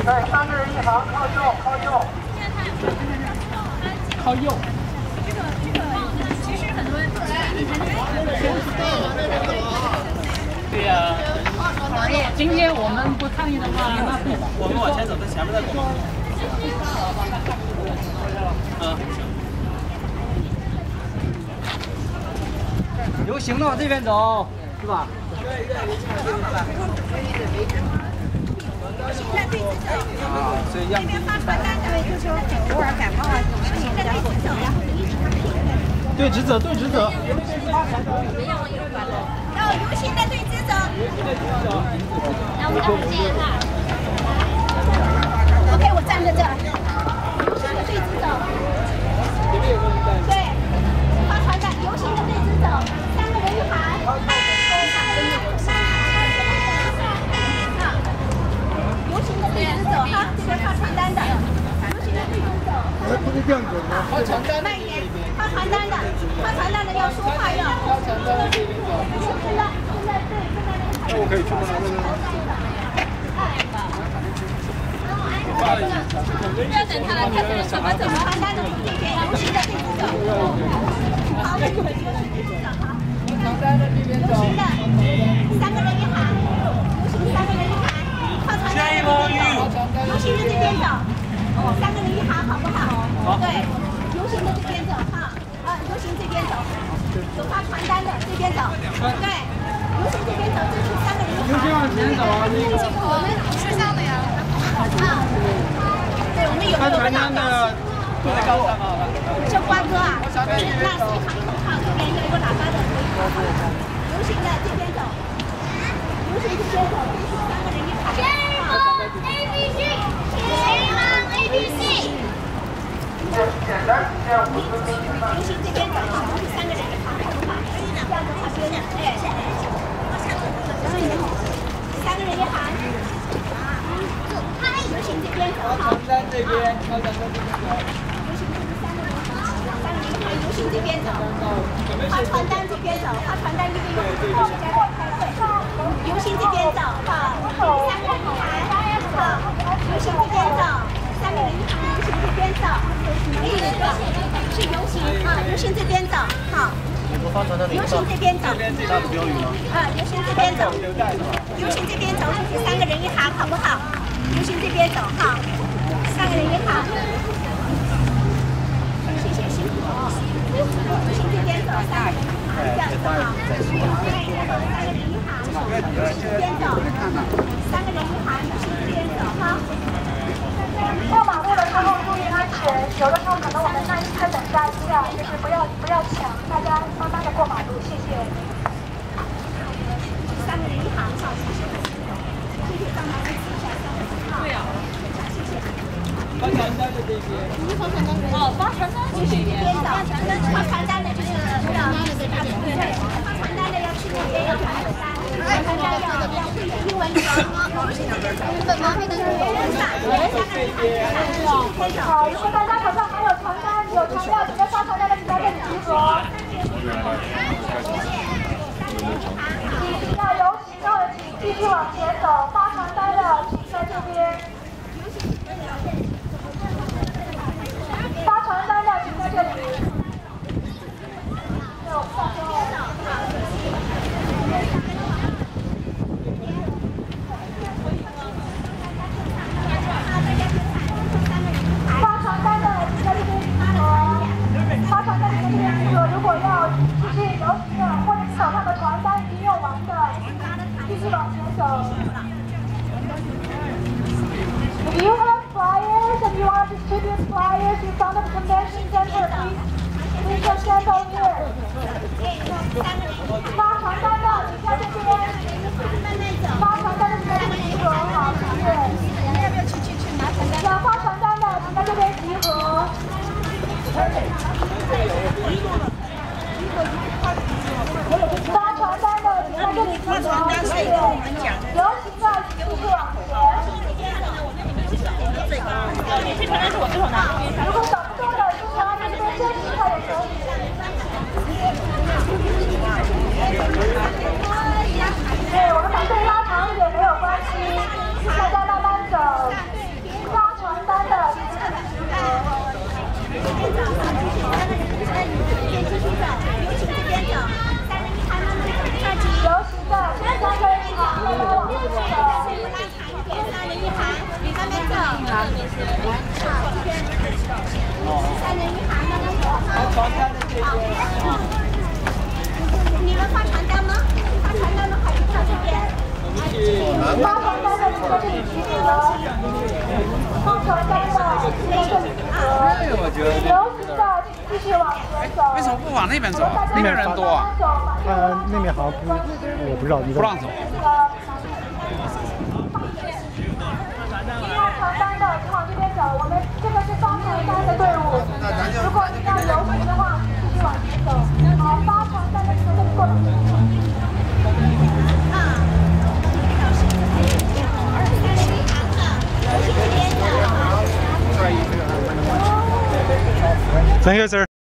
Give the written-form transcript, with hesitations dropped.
对，3个人一行，靠右，靠右。靠右。 其实很多人对呀。 今天我们不参与的话，那我们往前走，在前面再走。 游行的往这边走，是吧？ 啊，所以让。对直走，对直走。 然后游行的对直走。然后我们接他。OK， 我站在这。游行的对直走。对，发传单，游行的对直走，3个人一排。游行的对直走哈，这边发传单的。游行的对直走。 不是这样走吗？ 发传单。 慢一点，发传单的，发传单的要说话要。 发传单。 那我可以去吗？ 不要等他来，他这个怎么走？传单的这边，游行的对直走。好，那就传单的这边走。 游行的3个人一行，游行3个人一排，发传单的游行的这边走，3个人一行，好不好？对，游行的这边走哈，游行这边走，有发传单的这边走，对，游行这边走，这是3个人一行。 游行往前走，那个。 我们吃香的呀。对，我们有发传单的。 这瓜哥啊，那谁喊口号？这边有一个喇叭的，游行的这边走，游行这边走，这是3个人一排。ABC， ABC。游行这边走，3个人一排，好不好？这样的话边的，哎，3个人一排。游行这边走，好。 传单这边，发传单这边走。 游行这边走，发传单这边走，发传单一个有后加在开会。游行这边走，好，3个人一排，好，游行这边走，3个人一排，游行这边走，是游行啊，游行这边走，好，游行这边走，游行这边走，游行这边走是3个人一行，好不好？游行这边走，好，3个人一行。游行这边走，3个人一行，这样子哈。3个人一行，游行这边走，3个人一行，游行这边走哈。 过马路的时候注意安全，有的时候可能我们那一车等下一下，就是不要抢，大家慢慢的过马路，谢谢。 3个人一行，好，谢谢。谢谢帮忙支持一下3个人一行。对呀。谢谢。 发传单的这边。 发传单就是这边走，发传单的就是对，发传单的要去那边要传单，发传单要英文讲，本毛病的是好，如果大家手上还有传单，有材料准备发传单的，请在这里集合。要游行的请继续往前走，发传单的请在这边。发传单的请在这里。发传单的请在这边集合。发传单的请在这边集合。如果要继续游行的，或者是手上的传单已经用完的，继续往前走。If you have flyers and you want to distribute flyers in front of the convention center, please just stand over here. 发传单的，请在这边。发传单的请在这边集合，好，谢谢。要发传单的，请在这边集合。发传单的，请在这里集合，谢谢。游行的，请继续往前。如果找不到的，就想要在这边休息一下也可以。对，我们把队拉长一点没有关系，大家慢慢走。 3人一行的那种。好。你们发传单吗？发传单的话就到这边。 发传单的请在这里集合。发传单的请在这里集合。游行的请继续往前走。 为什么不往那边走？那边人多啊。 那边好像不，我不知道。 不让走。 您要传单的，请往这边走。我们这个是发传单的队伍。如果您要游行的话，继续往前走。好，发传单的请在这里过来。 Thank you, sir.